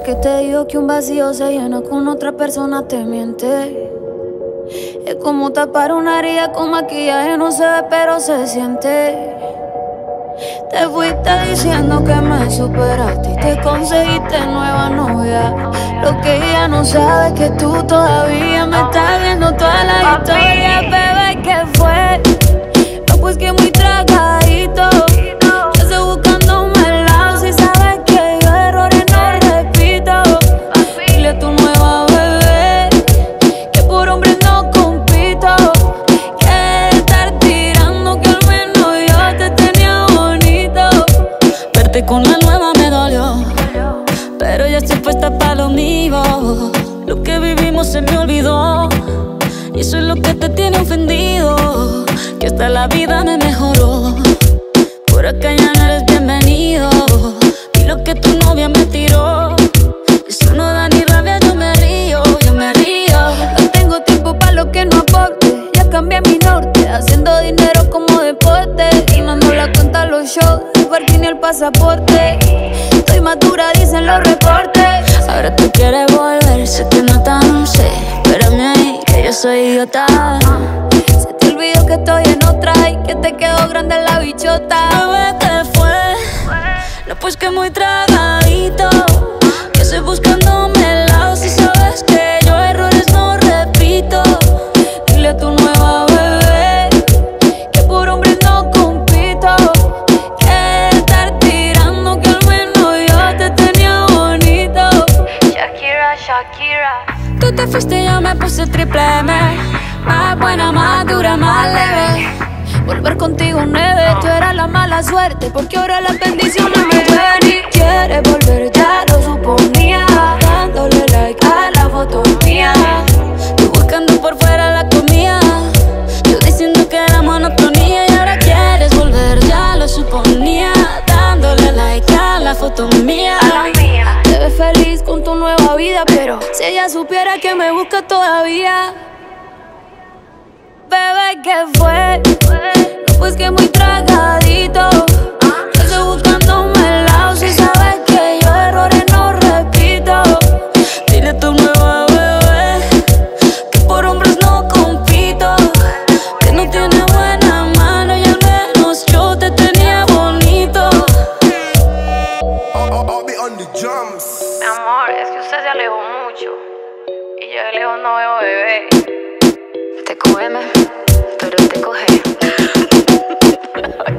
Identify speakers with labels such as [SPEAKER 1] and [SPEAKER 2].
[SPEAKER 1] que te digo que un vacío se llena con otra persona te miente. Es como tapar una herida con maquillaje, no se ve pero se siente. Te fuiste diciendo que me superaste y te conseguiste nueva novia. Lo que ella no sabe es que tú todavía me estás viendo toda la historia. Bebé, ¿qué fue? No, pues que muy tragadito. Yo estoy buscándome el lado. Si sabes que yo errores no repito. Dile a tu nueva bebé que por hombre no compito. Que estar tirando que al menos yo te tenía bonito. Verte con la nueva me dolió, pero ya estoy puesta para lo mío. Lo que vivimos se me olvidó y eso es lo que te tiene ofendido. Que hasta la vida me mejoró. Por acá ya no eres bienvenido. Y lo que tu novia me tiró, eso no da ni rabia, yo me río, yo me río. No tengo tiempo para lo que no aporte. Ya cambié mi norte, haciendo dinero como deporte. Y no la cuenta a los shows, el parking y el pasaporte. Estoy madura, dicen los reportes. Ahora tú quieres volver, sé que no tan sé. Espérame ahí, que yo soy idiota. Se te olvidó que estoy en otra y que te quedó grande la bichota. Bebé, ¿qué fue? No, pues que muy tragadito. Que estoy buscándome el lado. Si sabes que yo errores no repito. Dile a tu nueva bebé que por hombre no compito. Que estar tirando que al menos yo te tenía bonito. Shakira, Shakira. Tú te fuiste y yo me puse triple M. Más buena, más dura, más leve. Volver contigo nueve, tú eras la mala suerte, porque ahora las bendiciones me ven. Y quieres volver, ya lo suponía, dándole like a la foto mía. Tú buscando por fuera la comida, yo diciendo que era monotonía. Y ahora quieres volver, ya lo suponía, dándole like a la foto mía. Te ves feliz con tu nueva vida, pero si ella supiera que me busca todavía. Bebé, ¿qué fue? No, pues que muy tragadito. Yo estoy buscándome el lado. Si sabes que yo errores no repito. Dile a tu nueva bebé que por hombres no compito. Que no tiene buena mano y al menos yo te tenía bonito.
[SPEAKER 2] Mi amor, es que usted se alejó mucho y yo de lejos no veo bebé.
[SPEAKER 1] Te cógeme, pero te coge.